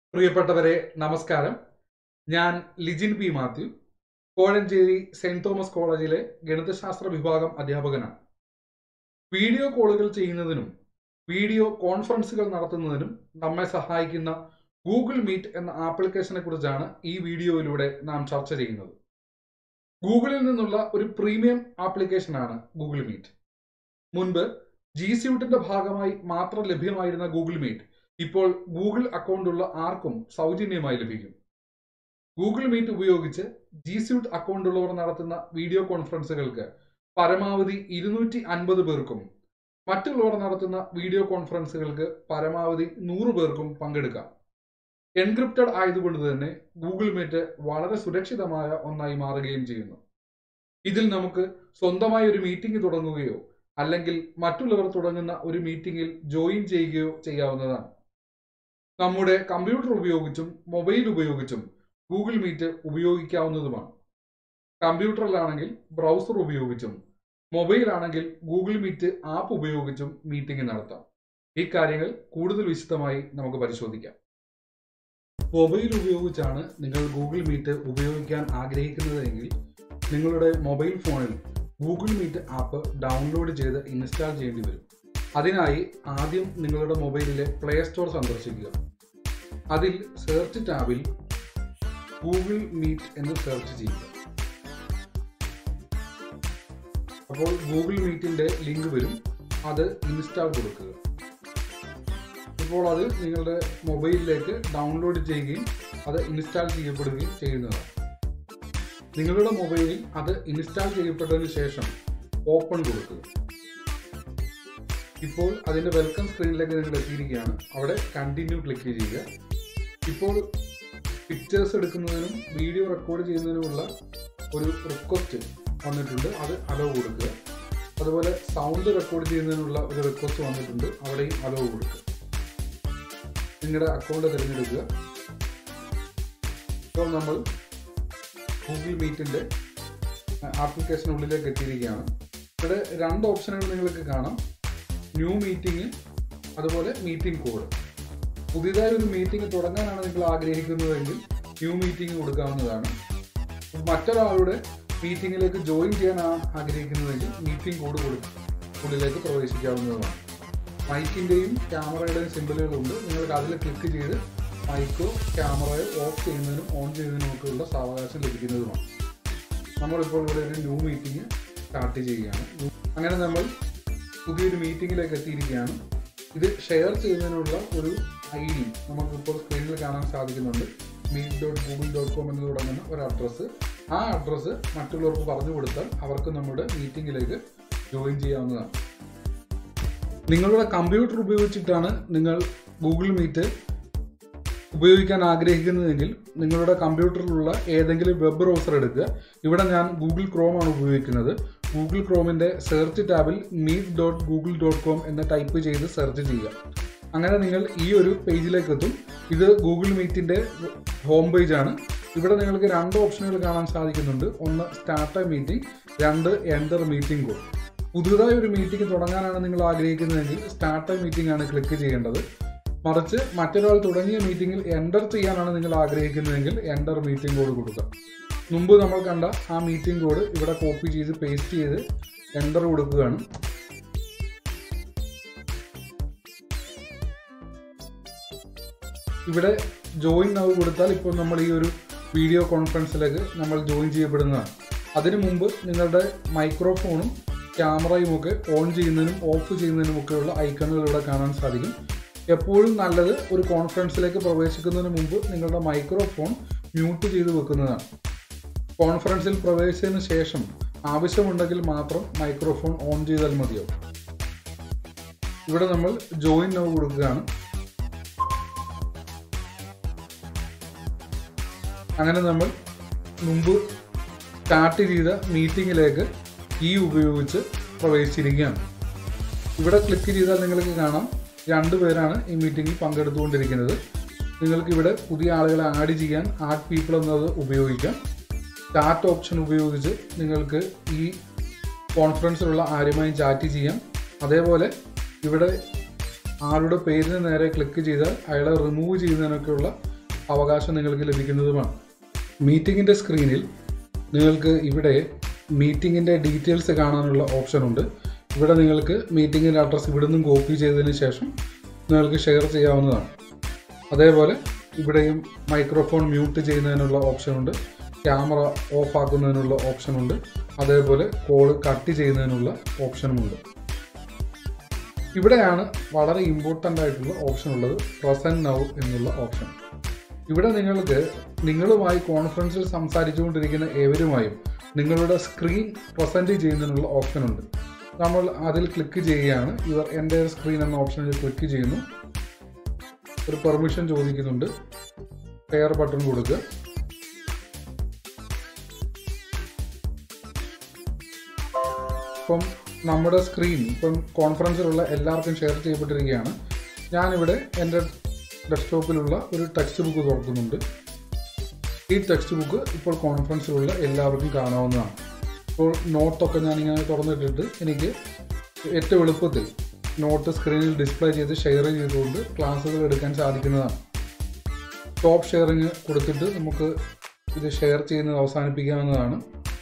പ്രിയപ്പെട്ടവരെ നമസ്കാരം. ഞാൻ ലിജിൻ പി മാത്യു, കോഴഞ്ചേരി സെന്റ് തോമസ് കോളേജിലെ ഗണിതശാസ്ത്ര വിഭാഗം അധ്യാപകനാണ്. വീഡിയോ കോളുകൾ ചെയ്യുന്നതിനും വീഡിയോ കോൺഫറൻസുകൾ നടത്തുന്നതിനും നമ്മെ സഹായിക്കുന്ന ഗൂഗിൾ മീറ്റ് എന്ന ആപ്ലിക്കേഷനെ കുറിച്ചാണ് ഈ വീഡിയോയിലൂടെ നാം ചർച്ച ചെയ്യുന്നത്. ഗൂഗിളിൽ നിന്നുള്ള ഒരു പ്രീമിയം ആപ്ലിക്കേഷനാണ് ഗൂഗിൾ മീറ്റ്. മുൻപ് ജി സ്യൂട്ടിന്റെ ഭാഗമായി മാത്രം ലഭ്യമായിരുന്ന ഗൂഗിൾ മീറ്റ് ഇപ്പോൾ ഗൂഗിൾ അക്കൗണ്ടുള്ള ആർക്കും സൗജന്യമായി ലഭിക്കും. ഗൂഗിൾ മീറ്റ് ഉപയോഗിച്ച് ജി സ്യൂട്ട് അക്കൗണ്ടുള്ളവർ നടത്തുന്ന വീഡിയോ കോൺഫറൻസുകൾക്ക് പരമാവധി 250 പേർക്കും മറ്റുള്ളവർ നടത്തുന്ന വീഡിയോ കോൺഫറൻസുകൾക്ക് പരമാവധി 100 പേർക്കും പങ്കെടുക്കാം. എൻക്രിപ്റ്റഡ് ആയതുകൊണ്ട് തന്നെ ഗൂഗിൾ മീറ്റ് വളരെ സുരക്ഷിതമായ ഒന്നായി മാറുകയും ചെയ്യുന്നു. ഇതിൽ നമുക്ക് സ്വന്തമായി ഒരു മീറ്റിംഗ് തുടങ്ങുകയോ അല്ലെങ്കിൽ മറ്റുള്ളവർ തുടങ്ങുന്ന ഒരു മീറ്റിംഗിൽ ജോയിൻ ചെയ്യുകയോ ചെയ്യാവുന്നതാണ്. നമ്മുടെ കമ്പ്യൂട്ടർ ഉപയോഗിച്ചും മൊബൈൽ ഉപയോഗിച്ചും ഗൂഗിൾ മീറ്റ് ഉപയോഗിക്കാവുന്നതുമാണ്. കമ്പ്യൂട്ടറിലാണെങ്കിൽ ബ്രൗസർ ഉപയോഗിച്ചും മൊബൈലാണെങ്കിൽ ഗൂഗിൾ മീറ്റ് ആപ്പ് ഉപയോഗിച്ചും മീറ്റിംഗ് നടത്താം. ഈ കാര്യങ്ങൾ കൂടുതൽ വിശദമായി നമുക്ക് പരിശോധിക്കാം. മൊബൈൽ ഉപയോഗിച്ചാണ് നിങ്ങൾ ഗൂഗിൾ മീറ്റ് ഉപയോഗിക്കാൻ ആഗ്രഹിക്കുന്നതെങ്കിൽ നിങ്ങളുടെ മൊബൈൽ ഫോണിൽ ഗൂഗിൾ മീറ്റ് ആപ്പ് ഡൗൺലോഡ് ചെയ്ത് ഇൻസ്റ്റാൾ ചെയ്യേണ്ടി വരും. അതിനായി ആദ്യം നിങ്ങളുടെ മൊബൈലിലെ പ്ലേ സ്റ്റോർ സന്ദർശിക്കുക. അതിൽ സെർച്ച് ടാബിൽ ഗൂഗിൾ മീറ്റ് എന്ന് സെർച്ച് ചെയ്യുക. അപ്പോൾ ഗൂഗിൾ മീറ്റിന്റെ ലിങ്ക് വരും, അത് ഇൻസ്റ്റാൾ കൊടുക്കുക. ഇപ്പോൾ അത് നിങ്ങളുടെ മൊബൈലിലേക്ക് ഡൗൺലോഡ് ചെയ്യുകയും അത് ഇൻസ്റ്റാൾ ചെയ്യപ്പെടുകയും ചെയ്യുന്നതാണ്. നിങ്ങളുടെ മൊബൈലിൽ അത് ഇൻസ്റ്റാൾ ചെയ്യപ്പെട്ടതിന് ശേഷം ഓപ്പൺ കൊടുക്കുക. ഇപ്പോൾ അതിൻ്റെ വെൽക്കം സ്ക്രീനിലേക്ക് നിങ്ങൾ എത്തിയിരിക്കുകയാണ്. അവിടെ കണ്ടിന്യൂ ക്ലിക്ക് ചെയ്യുക. ഇപ്പോൾ പിക്ചേഴ്സ് എടുക്കുന്നതിനും വീഡിയോ റെക്കോർഡ് ചെയ്യുന്നതിനുമുള്ള ഒരു റിക്വസ്റ്റ് വന്നിട്ടുണ്ട്, അത് അലോ കൊടുക്കുക. അതുപോലെ സൗണ്ട് റെക്കോർഡ് ചെയ്യുന്നതിനുള്ള ഒരു റിക്വസ്റ്റ് വന്നിട്ടുണ്ട്, അവിടെയും അലോ കൊടുക്കുക. നിങ്ങളുടെ അക്കൗണ്ട് തിരഞ്ഞെടുക്കുക. ഇപ്പോൾ നമ്മൾ ഗൂഗിൾ മീറ്റിൻ്റെ ആപ്ലിക്കേഷനുള്ളിലേക്ക് എത്തിയിരിക്കുകയാണ്. ഇവിടെ 2 ഓപ്ഷനുകൾ നിങ്ങൾക്ക് കാണാം, ന്യൂ മീറ്റിംഗ്, അതുപോലെ മീറ്റിംഗ് കോഡ്. പുതിയതായി ഒരു മീറ്റിംഗ് തുടങ്ങാനാണ് നിങ്ങൾ ആഗ്രഹിക്കുന്നതെങ്കിൽ ന്യൂ മീറ്റിംഗ് കൊടുക്കാവുന്നതാണ്. മറ്റൊരാളുടെ മീറ്റിംഗിലേക്ക് ജോയിൻ ചെയ്യാനാണ് ആഗ്രഹിക്കുന്നതെങ്കിൽ മീറ്റിംഗ് കോഡ് ഉള്ളിലേക്ക് പ്രവേശിക്കാവുന്നതാണ്. മൈക്കിൻ്റെയും ക്യാമറയുടെയും സിമ്പിളുകളുണ്ട്. നിങ്ങൾക്ക് അതിൽ ക്ലിക്ക് ചെയ്ത് മൈക്കോ ക്യാമറയോ ഓഫ് ചെയ്യുന്നതിനും ഓൺ ചെയ്യുന്നതിനുമൊക്കെയുള്ള സാവകാശം ലഭിക്കുന്നതുമാണ്. നമ്മളിപ്പോൾ ഇവിടെ ഒരു ന്യൂ മീറ്റിംഗ് സ്റ്റാർട്ട് ചെയ്യുകയാണ്. അങ്ങനെ നമ്മൾ പുതിയൊരു മീറ്റിംഗിലേക്ക് എത്തിയിരിക്കുകയാണ്. ഇത് ഷെയർ ചെയ്യുന്നതിനുള്ള ഒരു ID നമുക്കിപ്പോൾ സ്ക്രീനിൽ കാണാൻ സാധിക്കുന്നുണ്ട്. meet.google.com എന്ന് തുടങ്ങുന്ന ഒരു അഡ്രസ്സ്. ആ അഡ്രസ്സ് മറ്റുള്ളവർക്ക് പറഞ്ഞു കൊടുത്താൽ അവർക്ക് നമ്മുടെ മീറ്റിംഗിലേക്ക് ജോയിൻ ചെയ്യാവുന്നതാണ്. നിങ്ങളുടെ കമ്പ്യൂട്ടർ ഉപയോഗിച്ചിട്ടാണ് നിങ്ങൾ ഗൂഗിൾ മീറ്റ് ഉപയോഗിക്കാൻ ആഗ്രഹിക്കുന്നതെങ്കിൽ നിങ്ങളുടെ കമ്പ്യൂട്ടറിലുള്ള ഏതെങ്കിലും വെബ് ബ്രൗസർ എടുക്കുക. ഇവിടെ ഞാൻ ഗൂഗിൾ ക്രോമാണ് ഉപയോഗിക്കുന്നത്. ഗൂഗിൾ ക്രോമിൻ്റെ സെർച്ച് ടാബിൽ meet.google.com എന്ന് ടൈപ്പ് ചെയ്ത് സെർച്ച് ചെയ്യുക. അങ്ങനെ നിങ്ങൾ ഈ ഒരു പേജിലേക്ക് എത്തും. ഇത് ഗൂഗിൾ മീറ്റിൻ്റെ ഹോം പേജാണ്. ഇവിടെ നിങ്ങൾക്ക് 2 ഓപ്ഷനുകൾ കാണാൻ സാധിക്കുന്നുണ്ട്. ഒന്ന് start a meeting, 2 enter meeting code. പുതുതായി ഒരു മീറ്റിംഗ് തുടങ്ങാനാണ് നിങ്ങൾ ആഗ്രഹിക്കുന്നതെങ്കിൽ സ്റ്റാർട്ട് എ മീറ്റിംഗ് ആണ് ക്ലിക്ക് ചെയ്യേണ്ടത്. മറിച്ച് മറ്റൊരാൾ തുടങ്ങിയ മീറ്റിംഗിൽ എൻ്റർ ചെയ്യാനാണ് നിങ്ങൾ ആഗ്രഹിക്കുന്നതെങ്കിൽ എൻ്റർ മീറ്റിംഗ് കോഡ് കൊടുക്കുക. മുമ്പ് നമ്മൾ കണ്ട ആ മീറ്റിംഗ് കോഡ് ഇവിടെ കോപ്പി ചെയ്ത് പേസ്റ്റ് ചെയ്ത് എൻ്റർ കൊടുക്കുകയാണ്. ഇവിടെ ജോയിൻ നൗ കൊടുത്താൽ ഇപ്പോൾ നമ്മൾ ഈ ഒരു വീഡിയോ കോൺഫറൻസിലേക്ക് നമ്മൾ ജോയിൻ ചെയ്യപ്പെടുന്നതാണ്. അതിനു മുമ്പ് നിങ്ങളുടെ മൈക്രോഫോണും ക്യാമറയും ഒക്കെ ഓൺ ചെയ്യുന്നതിനും ഓഫ് ചെയ്യുന്നതിനും ഒക്കെയുള്ള ഐക്കണുകൾ ഇവിടെ കാണാൻ സാധിക്കും. എപ്പോഴും നല്ലത് ഒരു കോൺഫറൻസിലേക്ക് പ്രവേശിക്കുന്നതിന് മുമ്പ് നിങ്ങളുടെ മൈക്രോഫോൺ മ്യൂട്ട് ചെയ്ത് വെക്കുന്നതാണ്. കോൺഫറൻസിൽ പ്രവേശിച്ചതിന് ശേഷം ആവശ്യമുണ്ടെങ്കിൽ മാത്രം മൈക്രോഫോൺ ഓൺ ചെയ്താൽ മതിയാവും. ഇവിടെ നമ്മൾ ജോയിൻ നൗ കൊടുക്കുകയാണ്. അങ്ങനെ നമ്മൾ മുമ്പ് സ്റ്റാർട്ട് ചെയ്ത മീറ്റിങ്ങിലേക്ക് ഉപയോഗിച്ച് പ്രവേശിച്ചിരിക്കുകയാണ്. ഇവിടെ ക്ലിക്ക് ചെയ്താൽ നിങ്ങൾക്ക് കാണാം 2 പേരാണ് ഈ മീറ്റിങ്ങിൽ പങ്കെടുത്തുകൊണ്ടിരിക്കുന്നത്. നിങ്ങൾക്കിവിടെ പുതിയ ആളുകളെ ആഡ് ചെയ്യാൻ ആഡ് പീപ്പിൾ എന്നത് ഉപയോഗിക്കാം. ചാറ്റ് ഓപ്ഷൻ ഉപയോഗിച്ച് നിങ്ങൾക്ക് ഈ കോൺഫറൻസിലുള്ള ആരുമായും ചാറ്റ് ചെയ്യാം. അതേപോലെ ഇവിടെ ആളുടെ പേരിന് നേരെ ക്ലിക്ക് ചെയ്താൽ അയാളെ റിമൂവ് ചെയ്യുന്നതിനൊക്കെയുള്ള അവകാശം നിങ്ങൾക്ക് ലഭിക്കുന്നതുമാണ്. മീറ്റിങ്ങിൻ്റെ സ്ക്രീനിൽ നിങ്ങൾക്ക് ഇവിടെ മീറ്റിങ്ങിൻ്റെ ഡീറ്റെയിൽസ് കാണാനുള്ള ഓപ്ഷൻ ഉണ്ട്. ഇവിടെ നിങ്ങൾക്ക് മീറ്റിങ്ങിൻ്റെ അഡ്രസ്സ് ഇവിടെ നിന്നും കോപ്പി ചെയ്തതിന് ശേഷം നിങ്ങൾക്ക് ഷെയർ ചെയ്യാവുന്നതാണ്. അതേപോലെ ഇവിടെയും മൈക്രോഫോൺ മ്യൂട്ട് ചെയ്യുന്നതിനുള്ള ഓപ്ഷനുണ്ട്, ക്യാമറ ഓഫ് ആക്കുന്നതിനുള്ള ഓപ്ഷനുണ്ട്, അതേപോലെ കോള് കട്ട് ചെയ്യുന്നതിനുള്ള ഓപ്ഷനുമുണ്ട്. ഇവിടെയാണ് വളരെ ഇമ്പോർട്ടൻ്റ് ആയിട്ടുള്ള ഓപ്ഷൻ ഉള്ളത്, പ്രസൻറ്റ് നൗ എന്നുള്ള ഓപ്ഷൻ. ഇവിടെ നിങ്ങൾക്ക് നിങ്ങളുമായി കോൺഫറൻസിൽ സംസാരിച്ചുകൊണ്ടിരിക്കുന്ന ഏവരുമായും നിങ്ങളുടെ സ്ക്രീൻ പ്രസൻറ്റ് ചെയ്യുന്നതിനുള്ള ഓപ്ഷനുണ്ട്. നമ്മൾ അതിൽ ക്ലിക്ക് ചെയ്യുകയാണ്. യുവർ എൻ്റയർ സ്ക്രീൻ എന്ന ഓപ്ഷനിൽ ക്ലിക്ക് ചെയ്യുന്നു. ഒരു പെർമിഷൻ ചോദിക്കുന്നുണ്ട്. ഷെയർ ബട്ടൺ കൊടുക്കുക. ഇപ്പം നമ്മുടെ സ്ക്രീൻ ഇപ്പം കോൺഫറൻസിലുള്ള എല്ലാവർക്കും ഷെയർ ചെയ്യപ്പെട്ടിരിക്കുകയാണ്. ഞാനിവിടെ എൻ്റെ ഡെസ്ക്ടോപ്പിലുള്ള ഒരു ടെക്സ്റ്റ് ബുക്ക് തുറക്കുന്നുണ്ട്. ഈ ടെക്സ്റ്റ് ബുക്ക് ഇപ്പോൾ കോൺഫറൻസിലുള്ള എല്ലാവർക്കും കാണാവുന്നതാണ്. ഇപ്പോൾ നോട്ടൊക്കെ ഞാനിങ്ങനെ തുറന്നിട്ടിട്ട് എനിക്ക് ഏറ്റവും എളുപ്പത്തിൽ നോട്ട് സ്ക്രീനിൽ ഡിസ്പ്ലേ ചെയ്ത് ഷെയർ ചെയ്തുകൊണ്ട് ക്ലാസ്സുകൾ എടുക്കാൻ സാധിക്കുന്നതാണ്. ടോപ്പ് ഷെയറിങ് കൊടുത്തിട്ട് നമുക്ക് ഇത് ഷെയർ ചെയ്യുന്നത് അവസാനിപ്പിക്കാവുന്നതാണ്.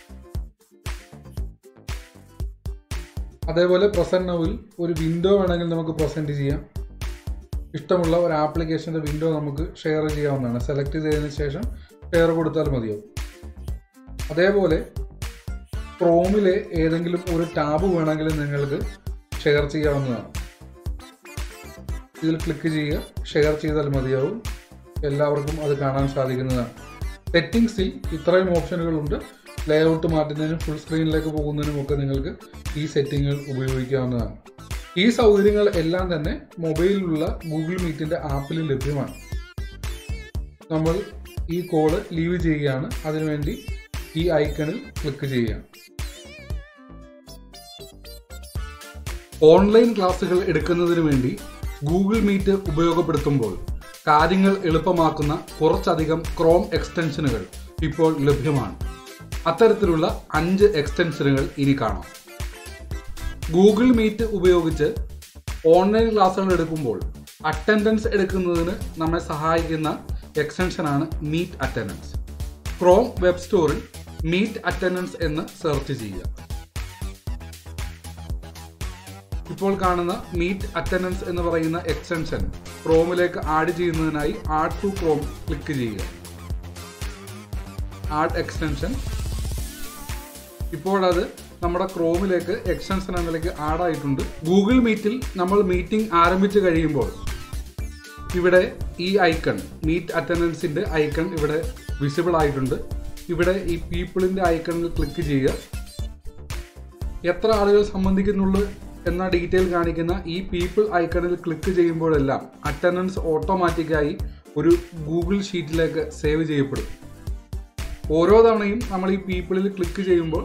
അതേപോലെ പ്രസൻറ്റ് നൗവിൽ ഒരു വിൻഡോ വേണമെങ്കിൽ നമുക്ക് പ്രസൻറ്റ് ചെയ്യാം. ഇഷ്ടമുള്ള ഒരു ആപ്ലിക്കേഷൻ്റെ വിൻഡോ നമുക്ക് ഷെയർ ചെയ്യാവുന്നതാണ്. സെലക്ട് ചെയ്തതിന് ശേഷം ഷെയർ കൊടുത്താൽ മതിയാവും. അതേപോലെ ക്രോമിലെ ഏതെങ്കിലും ഒരു ടാബ് വേണമെങ്കിൽ നിങ്ങൾക്ക് ഷെയർ ചെയ്യാവുന്നതാണ്. ഇതിൽ ക്ലിക്ക് ചെയ്യുക, ഷെയർ ചെയ്താൽ മതിയാവും. എല്ലാവർക്കും അത് കാണാൻ സാധിക്കുന്നതാണ്. സെറ്റിംഗ്സിൽ ഇത്രയും ഓപ്ഷനുകളുണ്ട്. ലേഔട്ട് മാറ്റുന്നതിനും ഫുൾ സ്ക്രീനിലേക്ക് പോകുന്നതിനുമൊക്കെ നിങ്ങൾക്ക് ഈ സെറ്റിങ്ങുകൾ ഉപയോഗിക്കാവുന്നതാണ്. ഈ സൗകര്യങ്ങൾ എല്ലാം തന്നെ മൊബൈലിലുള്ള ഗൂഗിൾ മീറ്റിൻ്റെ ആപ്പിൽ ലഭ്യമാണ്. നമ്മൾ ഈ കോള് ലീവ് ചെയ്യുകയാണ്. അതിനുവേണ്ടി ഈ ഐക്കണിൽ ക്ലിക്ക് ചെയ്യുകയാണ്. ഓൺലൈൻ ക്ലാസ്സുകൾ എടുക്കുന്നതിന് വേണ്ടി ഗൂഗിൾ മീറ്റ് ഉപയോഗപ്പെടുത്തുമ്പോൾ കാര്യങ്ങൾ എളുപ്പമാക്കുന്ന കുറച്ചധികം ക്രോം എക്സ്റ്റൻഷനുകൾ ഇപ്പോൾ ലഭ്യമാണ്. അത്തരത്തിലുള്ള 5 എക്സ്റ്റൻഷനുകൾ ഇനി കാണാം. ഗൂഗിൾ മീറ്റ് ഉപയോഗിച്ച് ഓൺലൈൻ ക്ലാസ്സുകൾ എടുക്കുമ്പോൾ അറ്റൻഡൻസ് എടുക്കുന്നതിന് നമ്മെ സഹായിക്കുന്ന എക്സ്റ്റൻഷനാണ് മീറ്റ് അറ്റൻഡൻസ്. ക്രോം വെബ് സ്റ്റോറിൽ മീറ്റ് അറ്റൻഡൻസ് എന്ന് സെർച്ച് ചെയ്യുക. ഇപ്പോൾ കാണുന്ന മീറ്റ് അറ്റൻഡൻസ് എന്ന് പറയുന്ന എക്സ്റ്റൻഷൻ ക്രോമിലേക്ക് ആഡ് ചെയ്യുന്നതിനായി ആഡ് ടു ക്രോം ക്ലിക്ക് ചെയ്യുക. Add extension. ഇപ്പോൾ അത് നമ്മുടെ ക്രോമിലേക്ക് എക്സ്റ്റൻഷൻ എന്നതിലേക്ക് ആഡ് ആയിട്ടുണ്ട്. ഗൂഗിൾ മീറ്റിൽ നമ്മൾ മീറ്റിംഗ് ആരംഭിച്ച് കഴിയുമ്പോൾ ഇവിടെ ഈ ഐക്കൺ മീറ്റ് അറ്റൻഡൻസിൻ്റെ ഐക്കൺ ഇവിടെ വിസിബിൾ ആയിട്ടുണ്ട്. ഇവിടെ ഈ പീപ്പിളിൻ്റെ ഐക്കണിൽ ക്ലിക്ക് ചെയ്യുക. എത്ര ആളുകൾ സംബന്ധിക്കുന്നുള്ളൂ എന്ന ഡീറ്റെയിൽ കാണിക്കുന്ന ഈ പീപ്പിൾ ഐക്കണിൽ ക്ലിക്ക് ചെയ്യുമ്പോഴെല്ലാം അറ്റൻഡൻസ് ഓട്ടോമാറ്റിക്കായി ഒരു ഗൂഗിൾ ഷീറ്റിലേക്ക് സേവ് ചെയ്യപ്പെടും. ഓരോ തവണയും നമ്മൾ ഈ പീപ്പിളിൽ ക്ലിക്ക് ചെയ്യുമ്പോൾ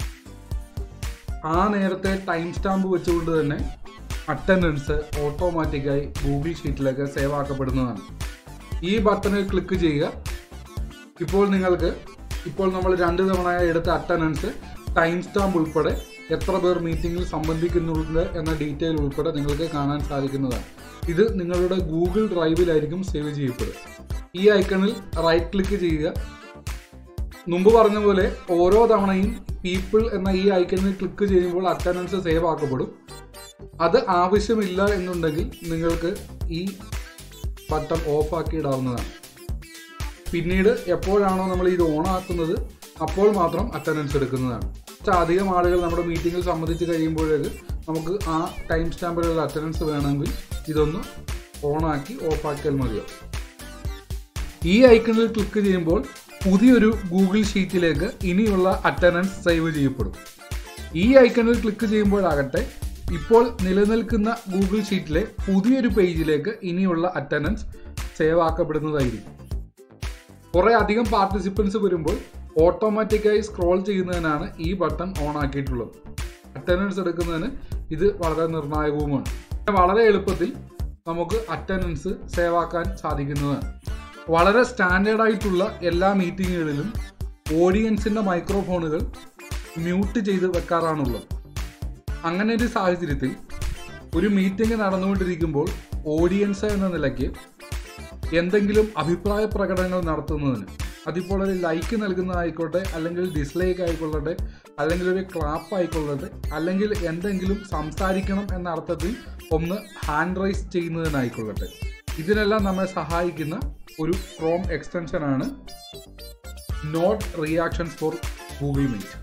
ആ നേരത്തെ ടൈം സ്റ്റാമ്പ് വെച്ചുകൊണ്ട് തന്നെ അറ്റൻഡൻസ് ഓട്ടോമാറ്റിക്കായി ഗൂഗിൾ ഷീറ്റിലേക്ക് സേവ് ആക്കപ്പെടുന്നതാണ്. ഈ ബട്ടണിൽ ക്ലിക്ക് ചെയ്യുക. ഇപ്പോൾ നമ്മൾ 2 തവണ എടുത്ത അറ്റൻഡൻസ് ടൈം സ്റ്റാമ്പ് ഉൾപ്പെടെ എത്ര പേർ മീറ്റിങ്ങിൽ സംബന്ധിക്കുന്നുണ്ട് എന്ന ഡീറ്റെയിൽ ഉൾപ്പെടെ നിങ്ങൾക്ക് കാണാൻ സാധിക്കുന്നതാണ്. ഇത് നിങ്ങളുടെ ഗൂഗിൾ ഡ്രൈവിലായിരിക്കും സേവ് ചെയ്യപ്പെടുക. ഈ ഐക്കണിൽ റൈറ്റ് ക്ലിക്ക് ചെയ്യുക. മുമ്പ് പറഞ്ഞ പോലെ ഓരോ തവണയും പീപ്പിൾ എന്ന ഈ ഐക്കണിൽ ക്ലിക്ക് ചെയ്യുമ്പോൾ അറ്റൻഡൻസ് സേവ് ആക്കപ്പെടും. അത് ആവശ്യമില്ല എന്നുണ്ടെങ്കിൽ നിങ്ങൾക്ക് ഈ ബട്ടൺ ഓഫ് ആക്കി ഇടാവുന്നതാണ്. പിന്നീട് എപ്പോഴാണോ നമ്മൾ ഇത് ഓൺ ആക്കുന്നത് അപ്പോൾ മാത്രം അറ്റൻഡൻസ് എടുക്കുന്നതാണ്. അധികം ആളുകൾ നമ്മുടെ മീറ്റിങ്ങിൽ സംബന്ധിച്ച് കഴിയുമ്പോഴേക്ക് നമുക്ക് ആ ടൈം സ്റ്റാമ്പിലുള്ള അറ്റൻഡൻസ് വേണമെങ്കിൽ ഇതൊന്ന് ഓണാക്കി ഓഫാക്കിയാൽ മതിയോ. ഈ ഐക്കണിൽ ക്ലിക്ക് ചെയ്യുമ്പോൾ പുതിയൊരു ഗൂഗിൾ ഷീറ്റിലേക്ക് ഇനിയുള്ള അറ്റൻഡൻസ് സേവ് ചെയ്യപ്പെടും. ഈ ഐക്കണിൽ ക്ലിക്ക് ചെയ്യുമ്പോഴാകട്ടെ ഇപ്പോൾ നിലനിൽക്കുന്ന ഗൂഗിൾ ഷീറ്റിലെ പുതിയൊരു പേജിലേക്ക് ഇനിയുള്ള അറ്റൻഡൻസ് സേവ് ആക്കപ്പെടുന്നതായിരിക്കും. കുറേ അധികം പാർട്ടിസിപ്പൻസ് വരുമ്പോൾ ഓട്ടോമാറ്റിക്കായി സ്ക്രോൾ ചെയ്യുന്നതിനാണ് ഈ ബട്ടൺ ഓൺ ആക്കിയിട്ടുള്ളത്. അറ്റൻഡൻസ് എടുക്കുന്നതിന് ഇത് വളരെ നിർണായകവുമാണ്. വളരെ എളുപ്പത്തിൽ നമുക്ക് അറ്റൻഡൻസ് സേവ് ആക്കാൻ സാധിക്കുന്നതാണ്. വളരെ സ്റ്റാൻഡേർഡ് ആയിട്ടുള്ള എല്ലാ മീറ്റിങ്ങുകളിലും ഓഡിയൻസിൻ്റെ മൈക്രോഫോണുകൾ മ്യൂട്ട് ചെയ്ത് വെക്കാറാണുള്ളത്. അങ്ങനെ ഒരു സാഹചര്യത്തിൽ ഒരു മീറ്റിംഗ് നടന്നുകൊണ്ടിരിക്കുമ്പോൾ ഓഡിയൻസ് എന്ന നിലയ്ക്ക് എന്തെങ്കിലും അഭിപ്രായ പ്രകടനങ്ങൾ നടത്തുന്നതിന്, അതിപ്പോൾ ഒരു ലൈക്ക് നൽകുന്നതായിക്കോട്ടെ, അല്ലെങ്കിൽ ഡിസ്ലൈക്ക് ആയിക്കൊള്ളട്ടെ, അല്ലെങ്കിൽ ഒരു ക്ലാപ്പ് ആയിക്കൊള്ളട്ടെ, അല്ലെങ്കിൽ എന്തെങ്കിലും സംസാരിക്കണം എന്ന അർത്ഥത്തിൽ ഒന്ന് ഹാൻഡ് റൈസ് ചെയ്യുന്നതിനായിക്കൊള്ളട്ടെ, ഇതിനെല്ലാം നമ്മെ സഹായിക്കുന്ന ഒരു ക്രോം എക്സ്റ്റൻഷനാണ് Nod reactions for Google Meet.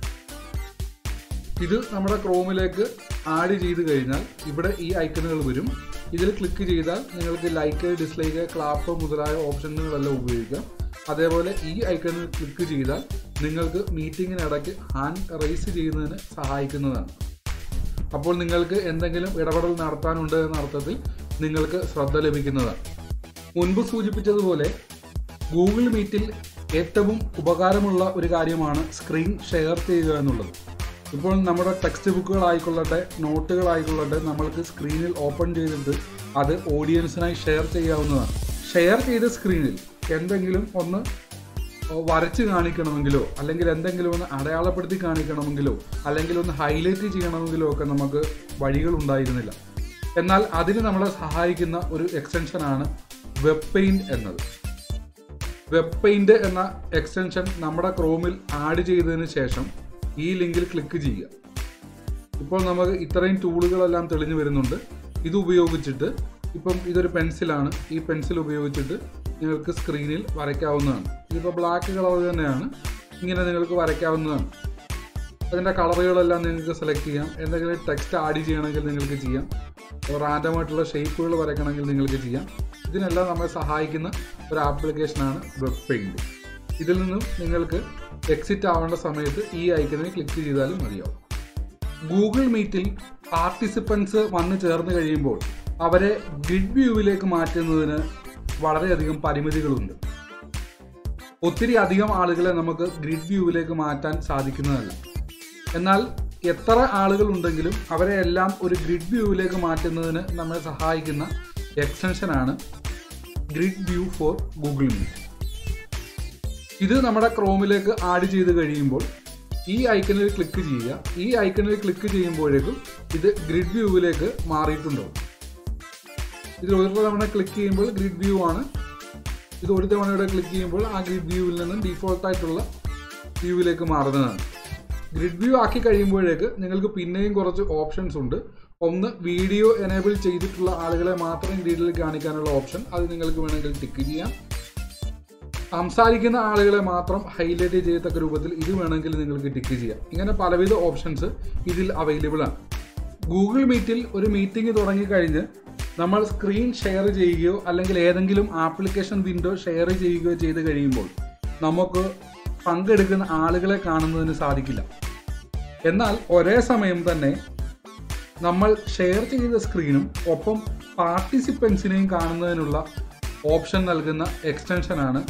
ഇത് നമ്മുടെ ക്രോമിലേക്ക് ആഡ് ചെയ്ത് കഴിഞ്ഞാൽ ഇവിടെ ഈ ഐക്കണുകൾ വരും. ഇതിൽ ക്ലിക്ക് ചെയ്താൽ നിങ്ങൾക്ക് ലൈക്ക്, ഡിസ്ലൈക്ക്, ക്ലാപ്പ് മുതലായ ഓപ്ഷനുകളെല്ലാം ഉപയോഗിക്കാം. അതേപോലെ ഈ ഐക്കണിൽ ക്ലിക്ക് ചെയ്താൽ നിങ്ങൾക്ക് മീറ്റിങ്ങിനിടയ്ക്ക് ഹാൻഡ് റൈസ് ചെയ്യുന്നതിന് സഹായിക്കുന്നതാണ്. അപ്പോൾ നിങ്ങൾക്ക് എന്തെങ്കിലും ഇടപെടൽ നടത്താനുണ്ട് എന്ന അർത്ഥത്തിൽ നിങ്ങൾക്ക് ശ്രദ്ധ ലഭിക്കുന്നതാണ്. മുൻപ് സൂചിപ്പിച്ചതുപോലെ ഗൂഗിൾ മീറ്റിൽ ഏറ്റവും ഉപകാരമുള്ള ഒരു കാര്യമാണ് സ്ക്രീൻ ഷെയർ ചെയ്യുക എന്നുള്ളത്. ഇപ്പോൾ നമ്മുടെ ടെക്സ്റ്റ് ബുക്കുകളായിക്കൊള്ളട്ടെ, നോട്ടുകളായിക്കൊള്ളട്ടെ, നമ്മൾക്ക് സ്ക്രീനിൽ ഓപ്പൺ ചെയ്തിട്ട് അത് ഓഡിയൻസിനായി ഷെയർ ചെയ്യാവുന്നതാണ്. ഷെയർ ചെയ്ത സ്ക്രീനിൽ എന്തെങ്കിലും ഒന്ന് വരച്ച് കാണിക്കണമെങ്കിലോ, അല്ലെങ്കിൽ എന്തെങ്കിലും ഒന്ന് അടയാളപ്പെടുത്തി കാണിക്കണമെങ്കിലോ, അല്ലെങ്കിൽ ഒന്ന് ഹൈലൈറ്റ് ചെയ്യണമെങ്കിലോ ഒക്കെ നമുക്ക് വഴികളുണ്ടായിരുന്നില്ല. എന്നാൽ അതിന് നമ്മളെ സഹായിക്കുന്ന ഒരു എക്സ്റ്റൻഷനാണ് വെബ് പെയിൻറ് എന്നത്. വെബ് പെയിൻറ് എന്ന എക്സ്റ്റൻഷൻ നമ്മുടെ ക്രോമിൽ ആഡ് ചെയ്തതിന് ശേഷം ഈ ലിങ്കിൽ ക്ലിക്ക് ചെയ്യുക. ഇപ്പോൾ നമുക്ക് ഇത്രയും ടൂളുകളെല്ലാം തെളിഞ്ഞു വരുന്നുണ്ട്. ഇത് ഉപയോഗിച്ചിട്ട്, ഇപ്പം ഇതൊരു പെൻസിലാണ്, ഈ പെൻസിൽ ഉപയോഗിച്ചിട്ട് നിങ്ങൾക്ക് സ്ക്രീനിൽ വരയ്ക്കാവുന്നതാണ്. ഇതിപ്പോൾ ബ്ലാക്ക് കളർ തന്നെയാണ്, ഇങ്ങനെ നിങ്ങൾക്ക് വരയ്ക്കാവുന്നതാണ്. അതിൻ്റെ കളറുകളെല്ലാം നിങ്ങൾക്ക് സെലക്ട് ചെയ്യാം. എന്തെങ്കിലും ടെക്സ്റ്റ് ആഡ് ചെയ്യണമെങ്കിൽ നിങ്ങൾക്ക് ചെയ്യാം. റാൻഡമായിട്ടുള്ള ഷേപ്പുകൾ വരയ്ക്കണമെങ്കിൽ നിങ്ങൾക്ക് ചെയ്യാം. ഇതിനെല്ലാം നമ്മെ സഹായിക്കുന്ന ഒരു ആപ്ലിക്കേഷനാണ് വെബ് പെയിൻറ്. ഇതിൽ നിന്നും നിങ്ങൾക്ക് എക്സിറ്റ് ആവേണ്ട സമയത്ത് ഈ ഐക്കണിൽ ക്ലിക്ക് ചെയ്താലും മതിയാവും. ഗൂഗിൾ മീറ്റിൽ പാർട്ടിസിപ്പൻസ് വന്ന് ചേർന്ന് കഴിയുമ്പോൾ അവരെ ഗ്രിഡ് വ്യൂവിലേക്ക് മാറ്റുന്നതിന് വളരെയധികം പരിമിതികളുണ്ട്. ഒത്തിരി അധികം ആളുകളെ നമുക്ക് ഗ്രിഡ് വ്യൂവിലേക്ക് മാറ്റാൻ സാധിക്കുന്നതല്ല. എന്നാൽ എത്ര ആളുകൾ ഉണ്ടെങ്കിലും അവരെ എല്ലാം ഒരു ഗ്രിഡ് വ്യൂവിലേക്ക് മാറ്റുന്നതിന് നമ്മെ സഹായിക്കുന്ന എക്സ്റ്റൻഷനാണ് grid view for Google Meet. ഇത് നമ്മുടെ ക്രോമിലേക്ക് ആഡ് ചെയ്ത് കഴിയുമ്പോൾ ഈ ഐക്കണിൽ ക്ലിക്ക് ചെയ്യുക. ഈ ഐക്കണിൽ ക്ലിക്ക് ചെയ്യുമ്പോഴേക്കും ഇത് ഗ്രിഡ് വ്യൂവിലേക്ക് മാറിയിട്ടുണ്ടാവും. ഇതിൽ ഒരു തവണ ക്ലിക്ക് ചെയ്യുമ്പോൾ ഗ്രിഡ് വ്യൂ ആണ്. ഇത് ഒരു തവണയുടെ ക്ലിക്ക് ചെയ്യുമ്പോൾ ആ ഗ്രിഡ് വ്യൂവിൽ നിന്നും ഡീഫോൾട്ടായിട്ടുള്ള വ്യൂവിലേക്ക് മാറുന്നതാണ്. ഗ്രിഡ് വ്യൂ ആക്കി കഴിയുമ്പോഴേക്ക് നിങ്ങൾക്ക് പിന്നെയും കുറച്ച് ഓപ്ഷൻസ് ഉണ്ട്. ഒന്ന്, വീഡിയോ എനേബിൾ ചെയ്തിട്ടുള്ള ആളുകളെ മാത്രം ഗ്രിഡിൽ കാണിക്കാനുള്ള ഓപ്ഷൻ, അത് നിങ്ങൾക്ക് വേണമെങ്കിൽ ടിക്ക് ചെയ്യാം. സംസാരിക്കുന്ന ആളുകളെ മാത്രം ഹൈലൈറ്റ് ചെയ്യത്തക്ക രൂപത്തിൽ ഇത് വേണമെങ്കിൽ നിങ്ങൾക്ക് ടിക്ക് ചെയ്യാം. ഇങ്ങനെ പലവിധ ഓപ്ഷൻസ് ഇതിൽ അവൈലബിൾ ആണ്. ഗൂഗിൾ മീറ്റിൽ ഒരു മീറ്റിംഗ് തുടങ്ങിക്കഴിഞ്ഞ് നമ്മൾ സ്ക്രീൻ ഷെയർ ചെയ്യുകയോ അല്ലെങ്കിൽ ഏതെങ്കിലും ആപ്ലിക്കേഷൻ വിൻഡോ ഷെയർ ചെയ്യുകയോ ചെയ്ത് കഴിയുമ്പോൾ നമുക്ക് പങ്കെടുക്കുന്ന ആളുകളെ കാണുന്നതിന് സാധിക്കില്ല. എന്നാൽ ഒരേ സമയം തന്നെ നമ്മൾ ഷെയർ ചെയ്ത സ്ക്രീനും ഒപ്പം പാർട്ടിസിപ്പൻസിനെയും കാണുന്നതിനുള്ള ഓപ്ഷൻ നൽകുന്ന എക്സ്റ്റൻഷനാണ്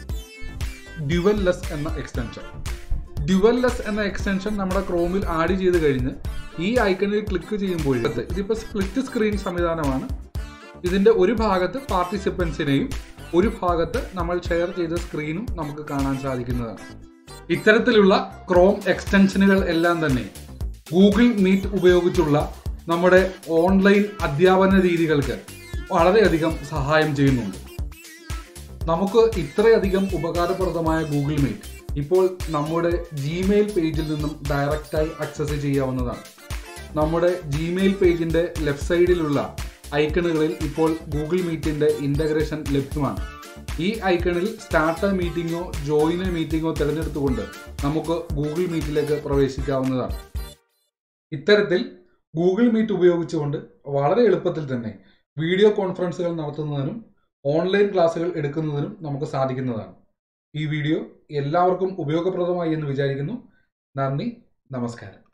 ഡ്യുവൽ-ലെസ് എന്ന എക്സ്റ്റൻഷൻ. ഡ്യുവൽ-ലെസ് എന്ന എക്സ്റ്റൻഷൻ നമ്മുടെ ക്രോമിൽ ആഡ് ചെയ്ത് കഴിഞ്ഞ് ഈ ഐക്കണിൽ ക്ലിക്ക് ചെയ്യുമ്പോഴത്തെ ഇതിപ്പോൾ സ്പ്ലിറ്റ് സ്ക്രീൻ സംവിധാനമാണ്. ഇതിൻ്റെ ഒരു ഭാഗത്ത് പാർട്ടിസിപ്പൻസിനെയും ഒരു ഭാഗത്ത് നമ്മൾ ഷെയർ ചെയ്ത സ്ക്രീനും നമുക്ക് കാണാൻ സാധിക്കുന്നതാണ്. ഇത്തരത്തിലുള്ള ക്രോം എക്സ്റ്റൻഷനുകൾ എല്ലാം തന്നെ ഗൂഗിൾ മീറ്റ് ഉപയോഗിച്ചുള്ള നമ്മുടെ ഓൺലൈൻ അധ്യാപന രീതികൾക്ക് വളരെയധികം സഹായം ചെയ്യുന്നുണ്ട്. നമുക്ക് ഇത്രയധികം ഉപകാരപ്രദമായ ഗൂഗിൾ മീറ്റ് ഇപ്പോൾ നമ്മുടെ ജിമെയിൽ പേജിൽ നിന്നും ഡയറക്റ്റായി ആക്സസ് ചെയ്യാവുന്നതാണ്. നമ്മുടെ ജിമെയിൽ പേജിൻ്റെ ലെഫ്റ്റ് സൈഡിലുള്ള ഐക്കണുകളിൽ ഇപ്പോൾ ഗൂഗിൾ മീറ്റിൻ്റെ ഇൻ്റഗ്രേഷൻ ലഭ്യമാണ്. ഈ ഐക്കണിൽ സ്റ്റാർട്ട് എ മീറ്റിങ്ങോ ജോയിൻ എ മീറ്റിങ്ങോ തിരഞ്ഞെടുത്തുകൊണ്ട് നമുക്ക് ഗൂഗിൾ മീറ്റിലേക്ക് പ്രവേശിക്കാവുന്നതാണ്. ഇത്തരത്തിൽ ഗൂഗിൾ മീറ്റ് ഉപയോഗിച്ചുകൊണ്ട് വളരെ എളുപ്പത്തിൽ തന്നെ വീഡിയോ കോൺഫറൻസുകൾ നടത്തുന്നതിനും ഓൺലൈൻ ക്ലാസ്സുകൾ എടുക്കുന്നതിനും നമുക്ക് സാധിക്കുന്നതാണ്. ഈ വീഡിയോ എല്ലാവർക്കും ഉപയോഗപ്രദമായി എന്ന് വിചാരിക്കുന്നു. നന്ദി, നമസ്കാരം.